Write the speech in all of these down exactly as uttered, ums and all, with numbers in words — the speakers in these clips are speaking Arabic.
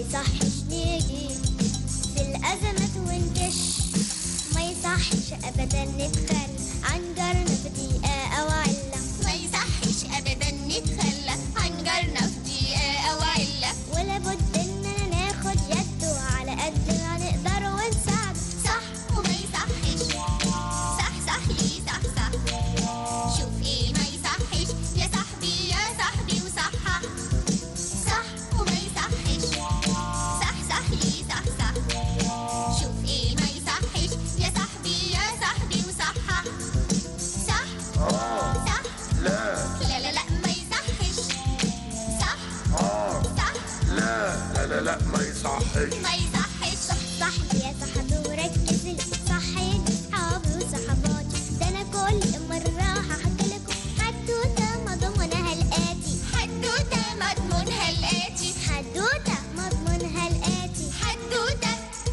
يصحش نيجي في الأزمات ونكش، ما يصحش أبدا نتخلى عن جارنا في دقيقة أو علة، ما يصحش أبدا نتخلى عن جارنا في دقيقة أو علة، ولا بد إننا ناخد يده على قد ما نقدر ونساعده. صح وما يصحش، صح صح ليه صح صح، شوف إيه ما يصحش يا صاحبي يا صاحبي وصحح، صح وما يصحش، صح صح ليه صح صح، شوف إيه ما يصحش يا صاحبي يا صاحبي وصحح، صح اه صح لا لا لا لا ما يصحش، صح اه صح لا لا لا لا ما يصحش. ما يصحش. صح يا صاحبي وركز لي، صحيني صحابي وصحباتي، ده أنا كل مرة هحكي لكم حدوتة مضمونها الآتي، حدوتة مضمونها الآتي، حدوتة مضمونها الآتي، حدوتة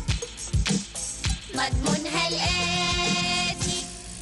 مضمونها الآتي.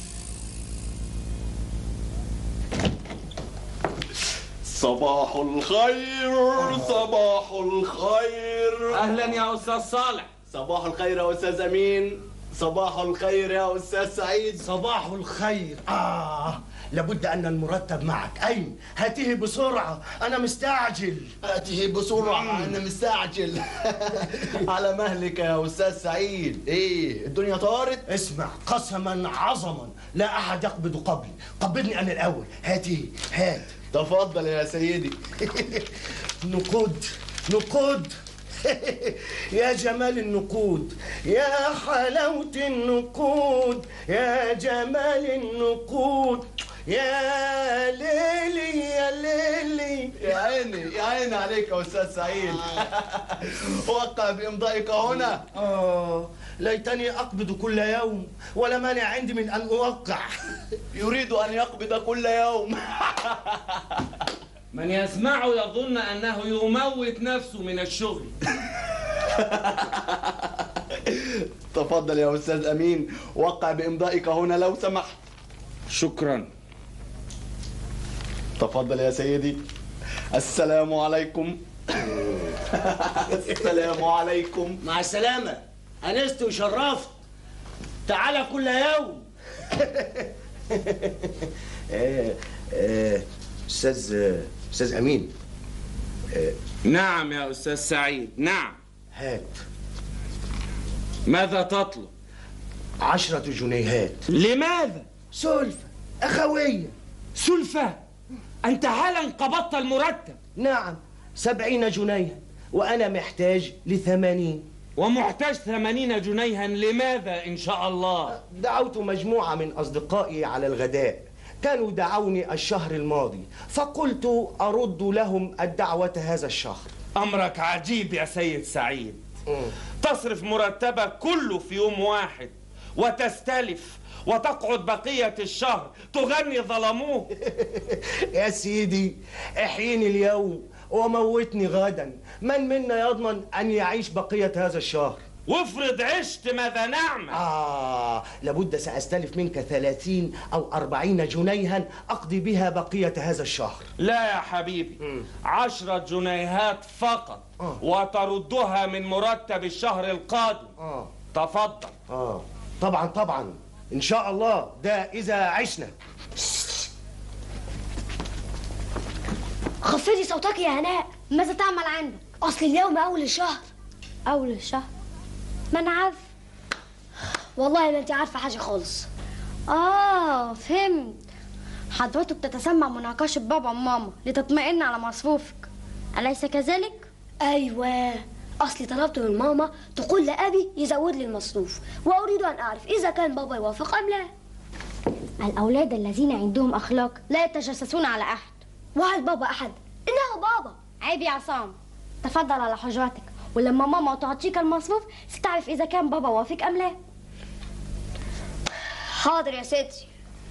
صباح الخير صباح الخير. اهلا يا استاذ صالح. صباح الخير يا استاذ امين. صباح الخير يا استاذ سعيد. صباح الخير. آه لابد أن المرتب معك. أين؟ هاته بسرعة، أنا مستعجل. هاته بسرعة، أنا مستعجل. على مهلك يا أستاذ سعيد. إيه الدنيا طارت؟ اسمع، قسما عظما لا أحد يقبض قبلي، قبضني أنا الأول. هاته هات. تفضل يا سيدي. نقود نقود. يا جمال النقود، يا حلاوة النقود، يا جمال النقود، يا ليلي يا ليلي. يا عيني يا عيني عليك يا أستاذ سعيد. وقع بإمضائك هنا. آه ليتني أقبض كل يوم، ولا مانع عندي من أن أوقع. يريد أن يقبض كل يوم. من يسمعه يظن أنه يموت نفسه من الشغل. تفضل يا أستاذ أمين، وقع بإمضائك هنا لو سمحت. شكرا. تفضل يا سيدي. السلام عليكم. السلام عليكم. مع السلامة، أنست وشرفت. تعال كل يوم. آه، آه، أستاذ أستاذ أمين. آه، نعم يا أستاذ سعيد، نعم. هات ماذا تطلب؟ عشرة جنيهات. لماذا؟ سلفة أخوية. سلفة؟ أنت حالا قبضت المرتب. نعم، سبعين جنيها، وأنا محتاج لثمانين. ومحتاج ثمانين جنيها لماذا إن شاء الله؟ دعوت مجموعة من أصدقائي على الغداء، كانوا دعوني الشهر الماضي، فقلت أرد لهم الدعوة هذا الشهر. أمرك عجيب يا سيد سعيد. م. تصرف مرتبك كله في يوم واحد وتستلف وتقعد بقية الشهر تغني ظلموه. يا سيدي احييني اليوم وموتني غدا، من منا يضمن أن يعيش بقية هذا الشهر؟ وافرض عشت ماذا نعمل؟ آه لابد سأستلف منك ثلاثين أو أربعين جنيها أقضي بها بقية هذا الشهر. لا يا حبيبي، م. عشرة جنيهات فقط. آه. وتردها من مرتب الشهر القادم. آه. تفضل. آه طبعا طبعا إن شاء الله، ده إذا عشنا. خفضي صوتك يا هناء. ماذا تعمل عندك؟ أصل اليوم أول الشهر. أول الشهر؟ ما أنا عارف. والله ما أنت عارفة حاجة خالص. آه فهمت. حضرتك بتتسمع مناقشة بابا وماما لتطمئن على مصروفك، أليس كذلك؟ أيوة، أصلي طلبت من ماما تقول لأبي يزود لي المصروف، وأريد أن أعرف إذا كان بابا يوافق أم لا. الأولاد الذين عندهم أخلاق لا يتجسسون على أحد. وهل بابا أحد؟ إنه بابا. عيب يا عصام، تفضل على حجرتك، ولما ماما تعطيك المصروف ستعرف إذا كان بابا وافق أم لا. حاضر يا ستي.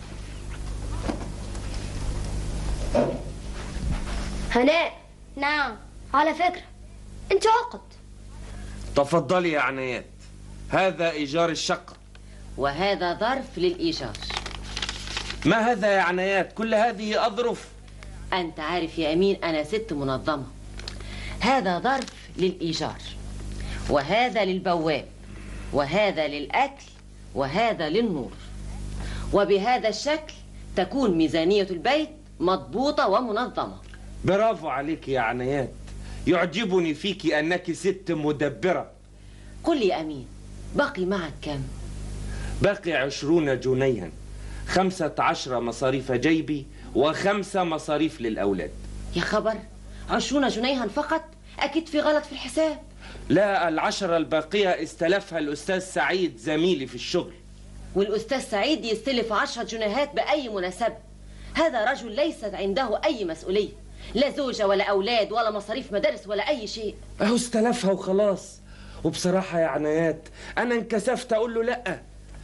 هناء. نعم. على فكرة أنت عقد. تفضلي يا عنايات، هذا إيجار الشقة وهذا ظرف للإيجار. ما هذا يا عنايات؟ كل هذه أظرف. أنت عارف يا أمين أنا ست منظمة. هذا ظرف للإيجار، وهذا للبواب، وهذا للأكل، وهذا للنور. وبهذا الشكل تكون ميزانية البيت مضبوطة ومنظمة. برافو عليك يا عنايات، يعجبني فيك أنك ست مدبرة. قل لي أمين، بقي معك كم؟ باقي عشرون جنيها، خمسة عشر مصاريف جيبي وخمسة مصاريف للأولاد. يا خبر، عشرون جنيها فقط؟ أكيد في غلط في الحساب. لا، العشرة الباقية استلفها الأستاذ سعيد زميلي في الشغل. والأستاذ سعيد يستلف عشرة جنيهات بأي مناسبة؟ هذا رجل ليست عنده أي مسؤولية، لا زوجة ولا أولاد ولا مصاريف مدارس ولا أي شيء. أهو استلفها وخلاص. وبصراحة يا عنايات أنا انكسفت أقول له لأ.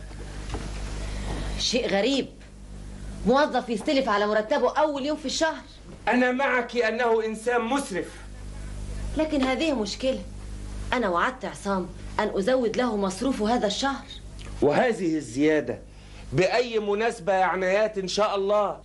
شيء غريب، موظف يستلف على مرتبه أول يوم في الشهر. أنا معك أنه إنسان مسرف، لكن هذه مشكلة. أنا وعدت عصام أن أزود له مصروفه هذا الشهر، وهذه الزيادة بأي مناسبة يا عنايات إن شاء الله.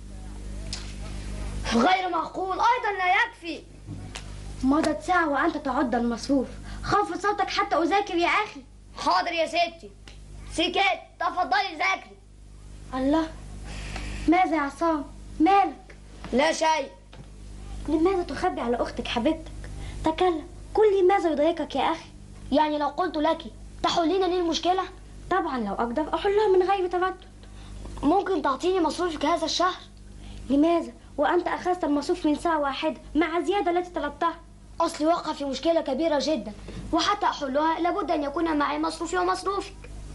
غير معقول، أيضا لا يكفي. مضت ساعة وأنت تعد المصروف. خفض صوتك حتى أذاكر يا أخي. حاضر يا ستي. سكت، تفضلي ذاكري. الله، ماذا يا عصام؟ مالك؟ لا شيء. لماذا تخبي على أختك حبيبتك؟ تكلم، قل لي ماذا يضايقك يا أخي؟ يعني لو قلت لك تحلين لي المشكلة؟ طبعا لو أقدر أحلها من غير تردد. ممكن تعطيني مصروفك هذا الشهر؟ لماذا؟ وأنت أخذت المصروف من ساعة واحدة مع الزيادة التي طلبتها. أصلي وقع في مشكلة كبيرة جدا، وحتى أحلها لابد أن يكون معي مصروفي ومصروفك.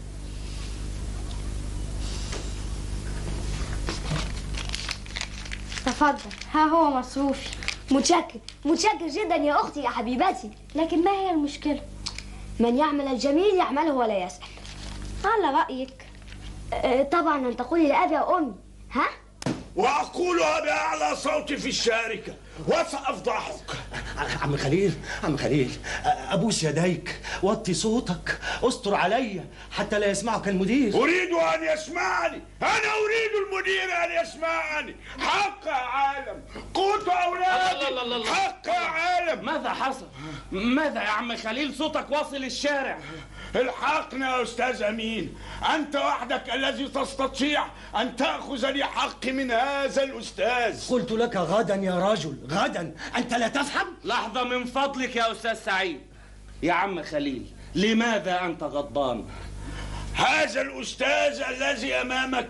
تفضل، ها هو مصروفي. متشكر، متشكر جدا يا أختي يا حبيبتي. لكن ما هي المشكلة؟ من يعمل الجميل يعمله ولا يسأل. على رأيك. أه طبعا أن تقولي لأبي وأمي. ها؟ وأقولها بأعلى صوت في الشاركة وسأفضحك. عم خليل، عم خليل، أبوس يديك، وطي صوتك، استر علي حتى لا يسمعك المدير. أريد أن يسمعني، أنا أريد المدير أن يسمعني. حق عالم، قوت أولادي، حق عالم. ماذا حصل؟ ماذا يا عم خليل؟ صوتك واصل الشارع. الحقنا يا أستاذ أمين، أنت وحدك الذي تستطيع أن تأخذ لي حقي من هذا الأستاذ. قلت لك غدا يا رجل، غدا. أنت لا تفهم؟ لحظة من فضلك يا أستاذ سعيد. يا عم خليل، لماذا أنت غضبان؟ هذا الأستاذ الذي أمامك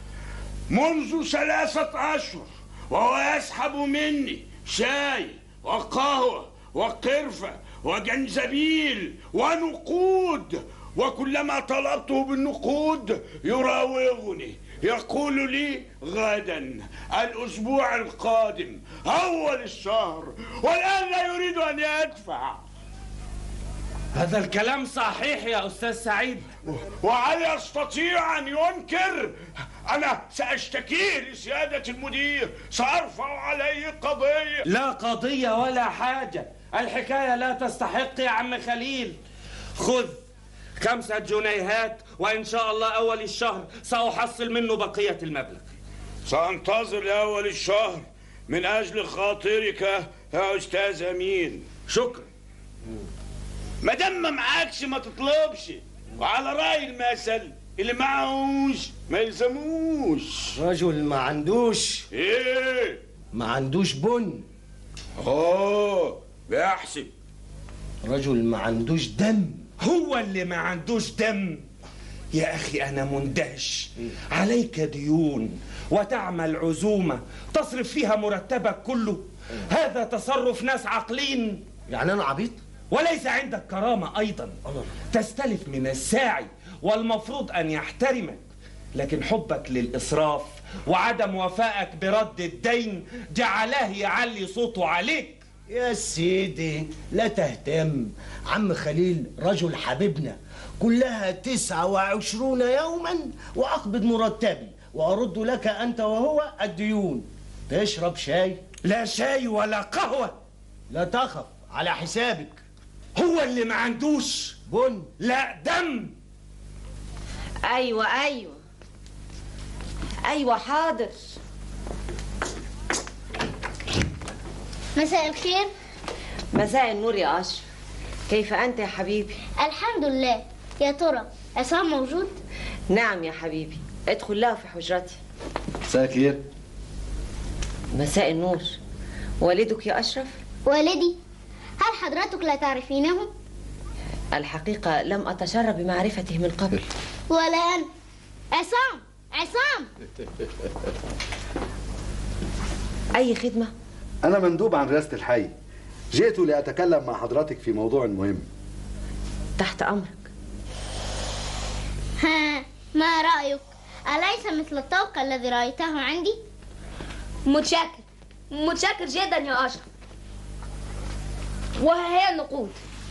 منذ ثلاثة أشهر وهو يسحب مني شاي وقهوة وقرفة وجنزبيل ونقود، وكلما طلبته بالنقود يراوغني، يقول لي غدا، الأسبوع القادم، أول الشهر، والآن لا يريد أن يدفع. هذا الكلام صحيح يا أستاذ سعيد؟ وهل يستطيع أن ينكر؟ أنا سأشتكيه لسيادة المدير، سأرفع عليه قضية. لا قضية ولا حاجة، الحكاية لا تستحق يا عم خليل. خذ خمسة جنيهات وإن شاء الله أول الشهر سأحصل منه بقية المبلغ. سأنتظر لأول الشهر من أجل خاطرك يا أستاذ أمين. شكرا. ما دام ما معكش ما تطلبش، وعلى رأي المثل اللي معهوش ما يلزموش. رجل ما عندوش ايه؟ ما عندوش بن. اوه بيحسب. رجل ما عندوش دم. هو اللي ما عندوش دم. يا أخي أنا مندهش. عليك ديون وتعمل عزومة تصرف فيها مرتبك كله. هذا تصرف ناس عاقلين. يعني أنا عبيط؟ وليس عندك كرامة أيضا. تستلف من الساعي والمفروض أن يحترمك، لكن حبك للإسراف وعدم وفائك برد الدين جعله يعلي صوته عليك. يا سيدي لا تهتم، عم خليل رجل حبيبنا. كلها تسعة وعشرون يوما وأقبض مرتبي وأرد لك أنت وهو الديون. تشرب شاي؟ لا شاي ولا قهوة. لا تخف، على حسابك. هو اللي ما عندوش بن. لا دم. أيوة أيوة أيوة حاضر. مساء الخير. مساء النور يا أشرف، كيف أنت يا حبيبي؟ الحمد لله. يا ترى عصام موجود؟ نعم يا حبيبي، ادخل له في حجرتي. مساء الخير. مساء النور. والدك يا أشرف؟ والدي؟ هل حضرتك لا تعرفينه؟ الحقيقة لم أتشرف بمعرفته من قبل. ولا أنا. عصام عصام أي خدمة؟ أنا مندوب عن رئاسة الحي، جئت لأتكلم مع حضرتك في موضوع مهم. تحت أمرك. ها، ما رأيك؟ أليس مثل الطوق الذي رأيته عندي؟ متشكر متشكر جدا يا أشرف. وهي النقود.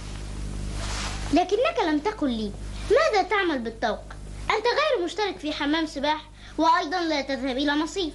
لكنك لم تقل لي ماذا تعمل بالطوق؟ أنت غير مشترك في حمام سباحة، وأيضا لا تذهب إلى مصيف.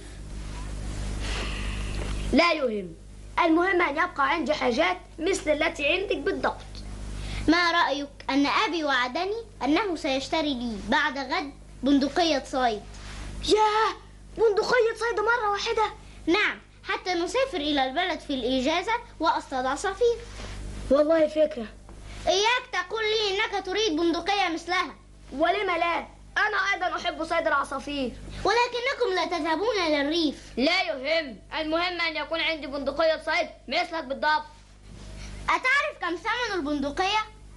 لا يهم، المهم أن يبقى عندي حاجات مثل التي عندك بالضبط. ما رأيك أن أبي وعدني أنه سيشتري لي بعد غد بندقية صيد؟ ياه، بندقية صيد مرة واحدة؟ نعم، حتى نسافر إلى البلد في الإجازة وأصطاد عصافير. والله فكرة. إياك تقول لي إنك تريد بندقية مثلها. ولم لا؟ أنا أيضا أحب صيد العصافير. ولكنكم لا تذهبون إلى الريف. لا يهم، المهم أن يكون عندي بندقية صيد مثلك بالضبط. أتعرف كم ثمن البندقية؟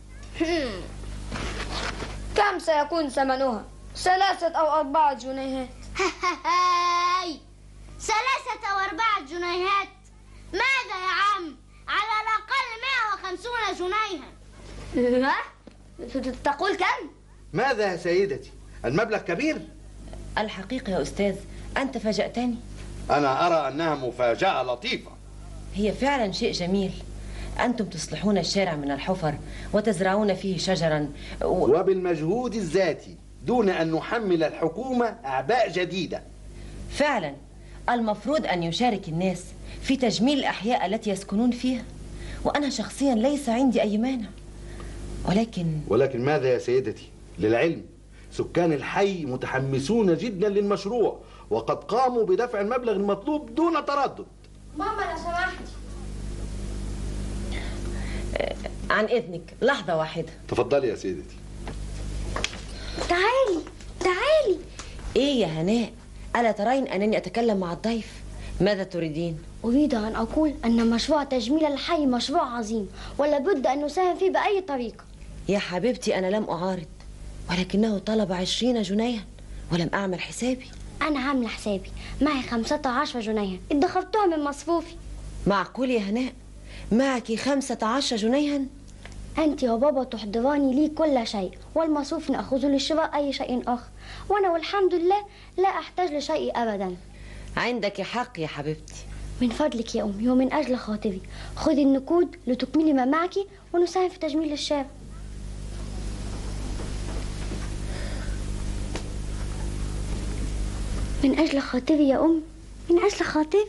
كم سيكون ثمنها؟ ثلاثة أو أربعة جنيهات. هاي، ثلاثة أو أربعة جنيهات؟ ماذا يا عم؟ على الأقل مائة وخمسون جنيها. ها؟ تقول كم؟ ماذا يا سيدتي؟ المبلغ كبير؟ الحقيقة يا أستاذ أنت فاجأتني. أنا أرى أنها مفاجأة لطيفة. هي فعلا شيء جميل. أنتم تصلحون الشارع من الحفر وتزرعون فيه شجرا و... وبالمجهود الذاتي دون أن نحمل الحكومة أعباء جديدة. فعلا المفروض أن يشارك الناس في تجميل الأحياء التي يسكنون فيها، وأنا شخصيا ليس عندي أي مانع. ولكن ولكن ماذا يا سيدتي؟ للعلم سكان الحي متحمسون جدا للمشروع، وقد قاموا بدفع المبلغ المطلوب دون تردد. ماما لو سمحتي. عن إذنك لحظة واحدة. تفضلي يا سيدتي. تعالي تعالي. إيه يا هناء، ألا ترين أنني أتكلم مع الضيف؟ ماذا تريدين؟ أريد أن أقول أن مشروع تجميل الحي مشروع عظيم، ولا بد أن نساهم فيه بأي طريقة. يا حبيبتي أنا لم أعارض، ولكنه طلب عشرين جنيها ولم أعمل حسابي. أنا عاملة حسابي، معي خمسة عشر جنيها ادخرتها من مصروفي. معقول يا هناء؟ معك خمسة عشر جنيها؟ أنت وبابا تحضراني لي كل شيء، والمصروف نأخذه لشراء أي شيء آخر، وأنا والحمد لله لا أحتاج لشيء أبدا. عندك حق يا حبيبتي. من فضلك يا أمي ومن أجل خاطري خذي النقود لتكملي ما معك ونساهم في تجميل الشارع. من أجل خاطري يا أم، من أجل خاطري.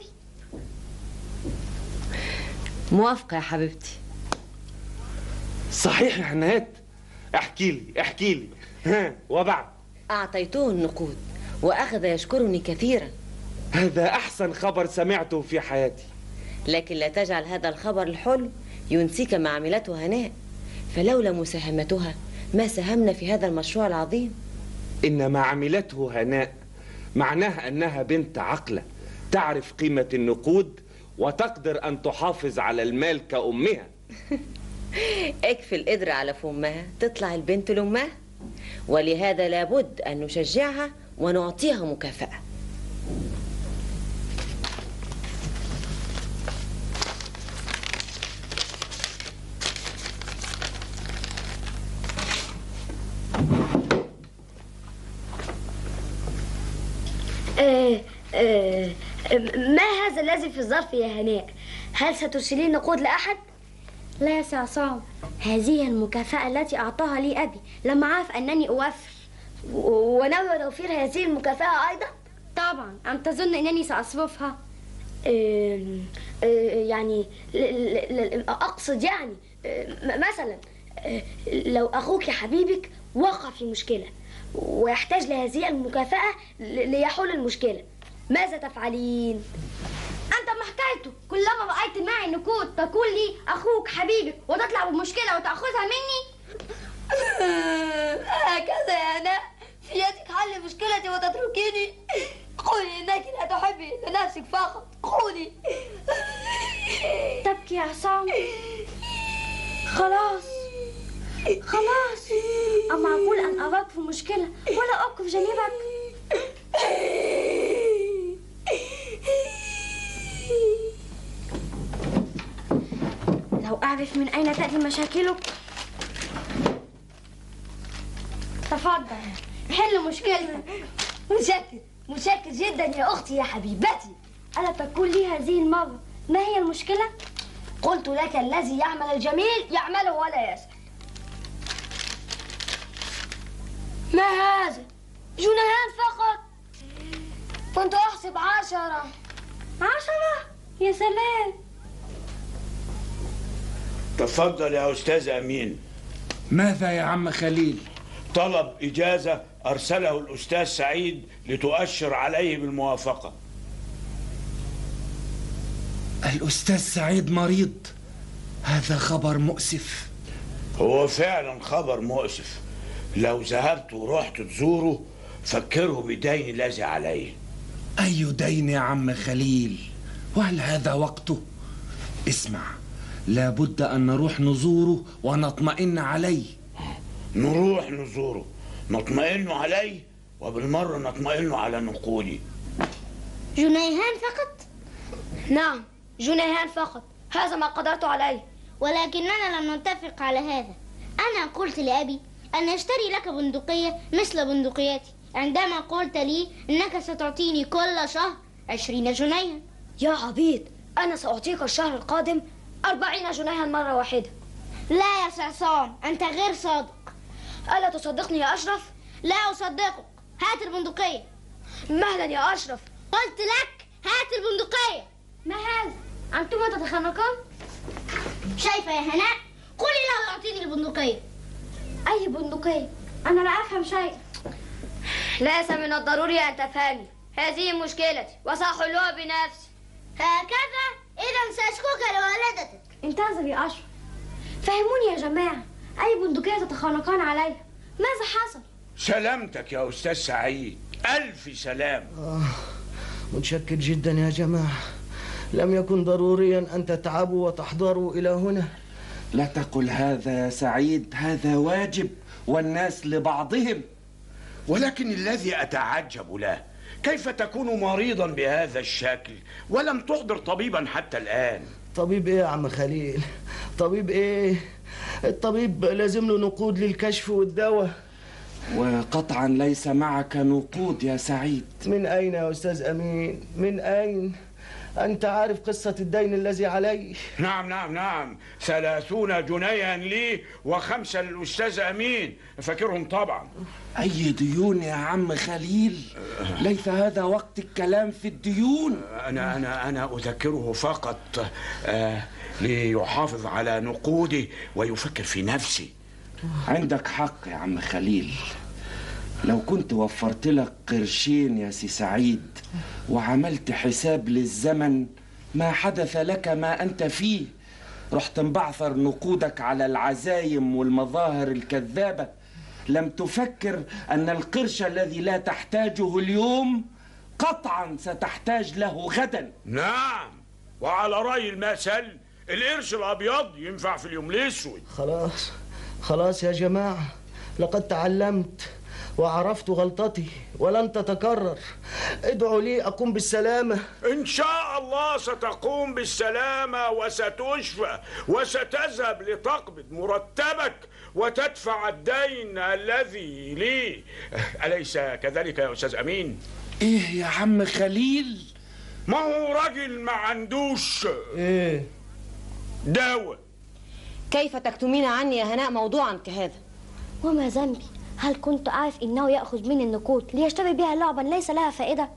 موافقة يا حبيبتي. صحيح يا حنات؟ احكي لي احكي لي. ها وبعد؟ أعطيته النقود وأخذ يشكرني كثيرا. هذا أحسن خبر سمعته في حياتي. لكن لا تجعل هذا الخبر الحلو ينسيك ما عملته هناء، فلولا مساهمتها ما ساهمنا في هذا المشروع العظيم. إن ما عملته هناء معناه أنها بنت عقلة تعرف قيمة النقود وتقدر أن تحافظ على المال كأمها. اكفي القدر على فمها تطلع البنت لأمها، ولهذا لابد أن نشجعها ونعطيها مكافأة. آه آه ما هذا الذي في الظرف يا هناء؟ هل سترسلين نقود لأحد؟ لا يا سي عصام، هذه المكافأة التي أعطاها لي أبي لما عرف أنني أوفر، ونوى توفير هذه المكافأة أيضا. طبعا. أم تظن أنني سأصرفها؟ آه آه يعني أقصد يعني مثلا لو أخوك حبيبك وقع في مشكلة ويحتاج لهذه المكافأة ليحل المشكلة، ماذا تفعلين؟ أنت ما حكايته، كلما رأيت معي نقود تكون لي اخوك حبيبك وتطلع بمشكله وتاخذها مني؟ هكذا يا هناء في يدك حل مشكلتي وتتركيني؟ قولي انك لا تحبي لنفسك فقط، قولي. تبكي يا عصام؟ خلاص خلاص، أما أقول أن أراك في مشكلة ولا أقف جانبك. لو أعرف من أين تأتي مشاكلك. تفضل حل مشكلتك. مشكل مشكل جدا يا أختي يا حبيبتي. ألا تقول لي هذه المرة ما هي المشكلة؟ قلت لك الذي يعمل الجميل يعمله ولا يسأل. ما هذا؟ جنيهان فقط. كنت أحسب عشرة. عشرة؟ يا سلام. تفضل يا أستاذ أمين. ماذا يا عم خليل؟ طلب إجازة أرسله الأستاذ سعيد لتؤشر عليه بالموافقة. الأستاذ سعيد مريض؟ هذا خبر مؤسف. هو فعلا خبر مؤسف. لو ذهبت ورحت تزوره فكره بدين الذي عليه. أي دين يا عم خليل؟ وهل هذا وقته؟ اسمع، لابد أن نروح نزوره ونطمئن عليه. نروح نزوره نطمئن عليه وبالمرة نطمئن على نقودي. جنيهان فقط؟ نعم جنيهان فقط، هذا ما قدرت عليه. ولكننا لم نتفق على هذا. أنا قلت لأبي أن أشتري لك بندقية مثل بندقيتي عندما قلت لي أنك ستعطيني كل شهر عشرين جنيها. يا عبيد، أنا سأعطيك الشهر القادم أربعين جنيها مرة واحدة. لا يا سعصام، أنت غير صادق. ألا تصدقني يا أشرف؟ لا أصدقك. هات البندقية. مهلا يا أشرف. قلت لك هات البندقية. ما هذا؟ أنتما تتخانقان؟ شايفة يا هناء؟ قولي له يعطيني البندقية. أي بندقية؟ أنا لا أفهم شيء. ليس من الضروري أن تفهمي، هذه مشكلتي وسأحلها بنفسي. هكذا؟ إذا سأشكوك لوالدتك. انتظر يا أشرف، فهموني يا جماعة، أي بندقية تتخانقان عليها؟ ماذا حصل؟ سلامتك يا أستاذ سعيد، ألف سلام. آه متشكر جدا يا جماعة، لم يكن ضروريا أن تتعبوا وتحضروا إلى هنا. لا تقل هذا يا سعيد، هذا واجب والناس لبعضهم. ولكن الذي أتعجب له كيف تكون مريضا بهذا الشكل ولم تحضر طبيبا حتى الآن؟ طبيب إيه يا عم خليل؟ طبيب إيه؟ الطبيب لازم له نقود للكشف والدواء. وقطعا ليس معك نقود يا سعيد. من أين يا أستاذ أمين؟ من أين؟ أنت عارف قصة الدين الذي علي؟ نعم نعم نعم، ثلاثون جنيها لي وخمسة للأستاذ أمين، فاكرهم طبعا. أي ديون يا عم خليل؟ ليس هذا وقت الكلام في الديون. أنا أنا أنا أذكره فقط آه ليحافظ على نقودي ويفكر في نفسي. عندك حق يا عم خليل، لو كنت وفرت لك قرشين يا سي سعيد وعملت حساب للزمن ما حدث لك ما أنت فيه. رحت مبعثر نقودك على العزايم والمظاهر الكذابة. لم تفكر أن القرش الذي لا تحتاجه اليوم قطعا ستحتاج له غدا. نعم، وعلى رأي المثل القرش الأبيض ينفع في اليوم الأسود. خلاص خلاص يا جماعة، لقد تعلمت وعرفت غلطتي ولن تتكرر. ادعوا لي أقوم بالسلامة. إن شاء الله ستقوم بالسلامة وستشفى وستذهب لتقبض مرتبك وتدفع الدين الذي لي، أليس كذلك يا أستاذ أمين؟ إيه يا عم خليل؟ ما هو راجل ما عندوش إيه دواء. كيف تكتمين عني يا هناء موضوعا كهذا؟ وما ذنبي؟ هل كنت أعرف إنه يأخذ مني النقود ليشتري بها لعبا ليس لها فائدة؟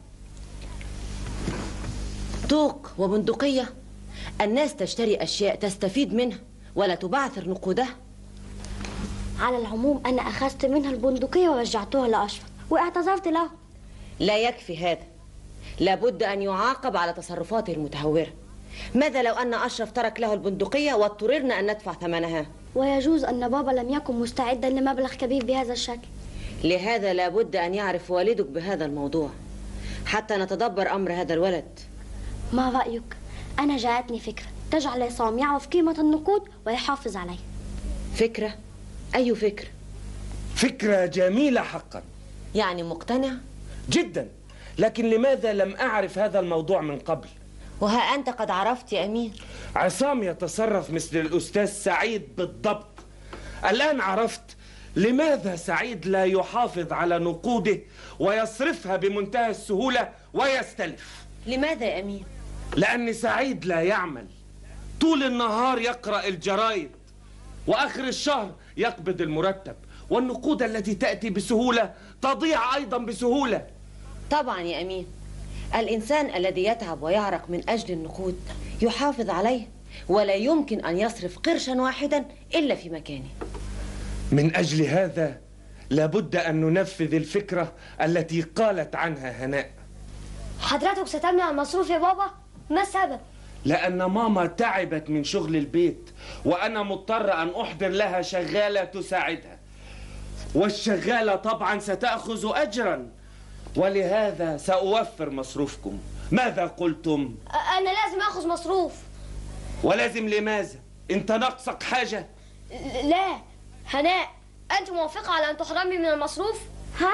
طوق وبندقية، الناس تشتري أشياء تستفيد منها ولا تبعثر نقودها. على العموم أنا أخذت منها البندقية ورجعتها لأشرف واعتذرت له. لا يكفي هذا، لابد أن يعاقب على تصرفاته المتهورة. ماذا لو أن أشرف ترك له البندقية واضطررنا أن ندفع ثمنها؟ ويجوز أن بابا لم يكن مستعدا لمبلغ كبير بهذا الشكل. لهذا لابد أن يعرف والدك بهذا الموضوع حتى نتدبر أمر هذا الولد. ما رأيك؟ أنا جاءتني فكرة تجعل عصام يعرف قيمة النقود ويحافظ عليها. فكرة؟ أي فكرة؟ فكرة جميلة حقا. يعني مقتنع؟ جدا، لكن لماذا لم أعرف هذا الموضوع من قبل؟ وها أنت قد عرفت يا أمين. عصام يتصرف مثل الأستاذ سعيد بالضبط. الآن عرفت لماذا سعيد لا يحافظ على نقوده ويصرفها بمنتهى السهولة ويستلف. لماذا يا أمين؟ لأن سعيد لا يعمل، طول النهار يقرأ الجرايد وآخر الشهر يقبض المرتب، والنقود التي تأتي بسهولة تضيع أيضا بسهولة. طبعا يا أمين، الإنسان الذي يتعب ويعرق من أجل النقود يحافظ عليه، ولا يمكن أن يصرف قرشا واحدا إلا في مكانه. من أجل هذا لابد أن ننفذ الفكرة التي قالت عنها هناء. حضرتك ستمنع المصروف يا بابا؟ ما السبب؟ لأن ماما تعبت من شغل البيت، وأنا مضطر أن أحضر لها شغالة تساعدها، والشغالة طبعا ستأخذ أجرا، ولهذا سأوفر مصروفكم. ماذا قلتم؟ أنا لازم أخذ مصروف. ولازم لماذا؟ أنت ناقصك حاجة؟ لا. هناء، أنت موافقة على أن تحرمي من المصروف؟ ها؟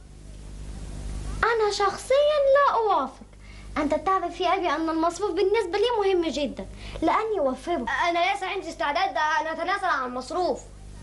أنا شخصيا لا أوافق. أنت تعرف يا أبي أن المصروف بالنسبة لي مهم جدا لأني أوفره. أنا ليس عندي استعداد أن أتنازل عن المصروف.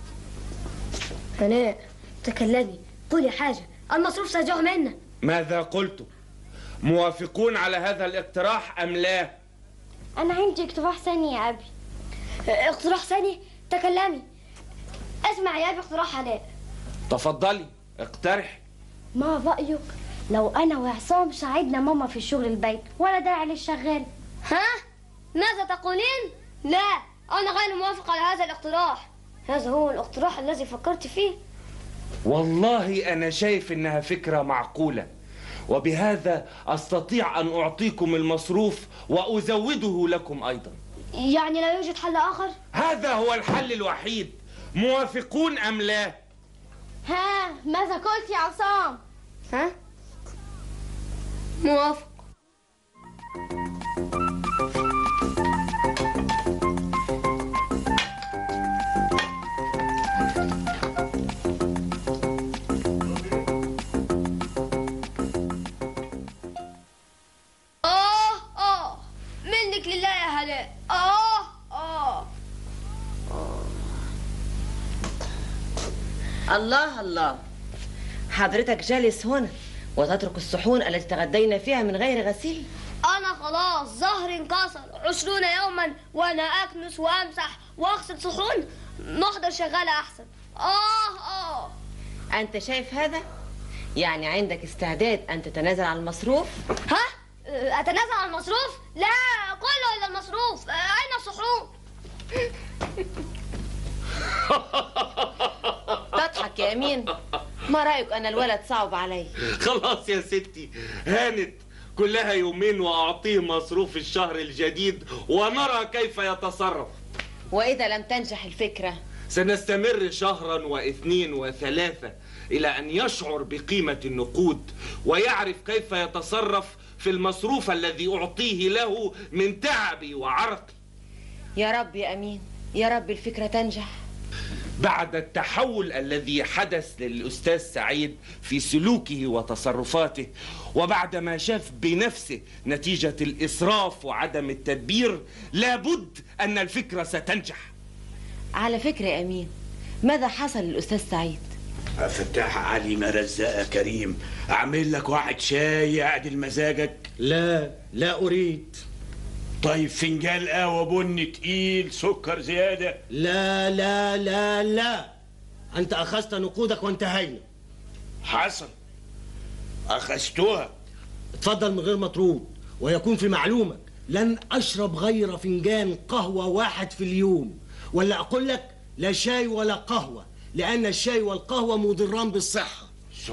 هناء، تكلمي، قولي حاجة، المصروف سيزوح منا. ماذا قلتم؟ موافقون على هذا الاقتراح أم لا؟ أنا عندي اقتراح ثاني يا أبي. اقتراح ثاني؟ تكلمي. اسمع يا أبي اقتراح هناء. تفضلي، اقترح. ما رأيك لو أنا وعصام ساعدنا ماما في شغل البيت ولا داعي للشغال؟ ها؟ ماذا تقولين؟ لا، أنا غير موافق على هذا الاقتراح. هذا هو الاقتراح الذي فكرت فيه. والله أنا شايف إنها فكرة معقولة، وبهذا أستطيع أن أعطيكم المصروف وأزوده لكم أيضا. يعني لا يوجد حل آخر؟ هذا هو الحل الوحيد. موافقون أم لا؟ ها، ماذا قلت يا عصام؟ ها؟ موافق. آه آه منك لله يا هلاء. آه آه الله الله، حضرتك جالس هنا وتترك الصحون التي تغدينا فيها من غير غسيل؟ أنا خلاص ظهري انكسر عشرون يوما وأنا أكنس وأمسح وأغسل صحون. نحضر شغالة أحسن. آه آه أنت شايف هذا؟ يعني عندك استعداد أن تتنازل عن المصروف؟ ها؟ أتنازل عن المصروف؟ لا، كله إلا المصروف. أين الصحون؟ تضحك يا أمين؟ ما رأيك أن الولد صعب علي؟ خلاص يا ستي، هانت، كلها يومين وأعطيه مصروف الشهر الجديد ونرى كيف يتصرف. وإذا لم تنجح الفكرة؟ سنستمر شهرا واثنين وثلاثة إلى أن يشعر بقيمة النقود ويعرف كيف يتصرف في المصروف الذي أعطيه له من تعبي وعرقي. يا رب يا أمين، يا رب الفكرة تنجح. بعد التحول الذي حدث للأستاذ سعيد في سلوكه وتصرفاته، وبعد ما شاف بنفسه نتيجة الإسراف وعدم التدبير، لابد أن الفكرة ستنجح. على فكرة يا أمين، ماذا حصل للأستاذ سعيد؟ فتاح علي مرزقة كريم، أعمل لك واحد شاي يعدل مزاجك؟ لا لا أريد. طيب فنجان قهوة بني تقيل سكر زيادة؟ لا لا لا لا، أنت أخذت نقودك وانتهينا. حصل، أخذتها. اتفضل من غير مطرود، ويكون في معلومك لن أشرب غير فنجان قهوة واحد في اليوم، ولا أقول لك لا شاي ولا قهوة، لأن الشاي والقهوة مضران بالصحة.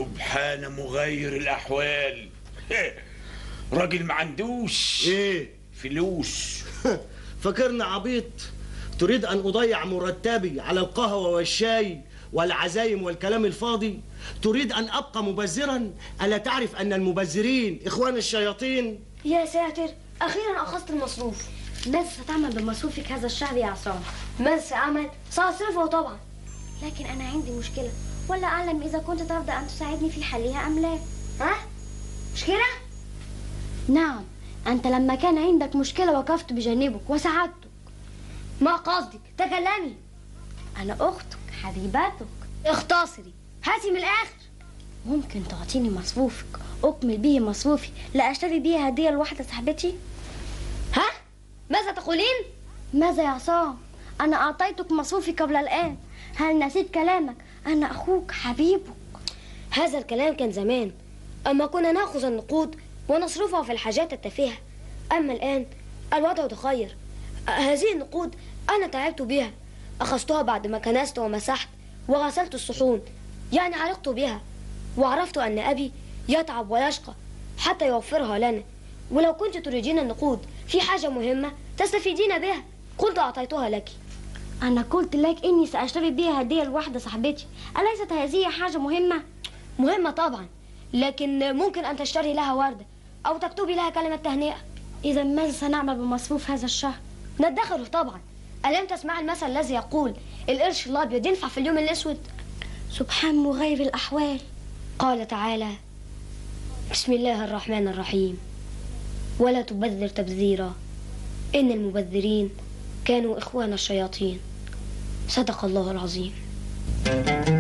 سبحان مغير الأحوال. راجل ما عندوش إيه؟ فلوس. فاكرني عبيط؟ تريد أن أضيع مرتبي على القهوة والشاي والعزايم والكلام الفاضي؟ تريد أن أبقى مبذرا؟ ألا تعرف أن المبذرين إخوان الشياطين؟ يا ساتر، أخيرا أخذت المصروف. ماذا ستعمل بمصروفك هذا الشهر يا عصام؟ ماذا سأعمل؟ سأصرفه طبعا. لكن أنا عندي مشكلة، ولا أعلم إذا كنت ترضى أن تساعدني في حلها أم لا. ها؟ مشكلة؟ نعم، أنت لما كان عندك مشكلة وقفت بجانبك وساعدتك. ما قصدك؟ تكلمي. أنا أختك حبيبتك. اختصري، هاتي من الآخر. ممكن تعطيني مصروفك أكمل به مصروفي لأشتري به هدية لواحدة صاحبتي؟ ها؟ ماذا تقولين؟ ماذا يا عصام؟ أنا أعطيتك مصروفي قبل الآن. هل نسيت كلامك؟ أنا أخوك حبيبك. هذا الكلام كان زمان، أما كنا نأخذ النقود ونصرفها في الحاجات التافهة. أما الآن الوضع تغير. هذه النقود أنا تعبت بها، أخذتها بعد ما كنست ومسحت وغسلت الصحون، يعني علقت بها، وعرفت أن أبي يتعب ويشقى حتى يوفرها لنا. ولو كنت تريدين النقود في حاجة مهمة تستفيدين بها كنت أعطيتها لك. أنا قلت لك إني سأشتري بها هدية لواحدة صاحبتي. أليست هذه حاجة مهمة؟ مهمة طبعا، لكن ممكن أن تشتري لها وردة أو تكتبي لها كلمة تهنئة. إذا ماذا سنعمل بمصروف هذا الشهر؟ ندخره طبعا. ألم تسمع المثل الذي يقول القرش الأبيض ينفع في اليوم الأسود؟ سبحان مغير الأحوال. قال تعالى: بسم الله الرحمن الرحيم، ولا تبذر تبذيرا إن المبذرين كانوا إخوان الشياطين. صدق الله العظيم.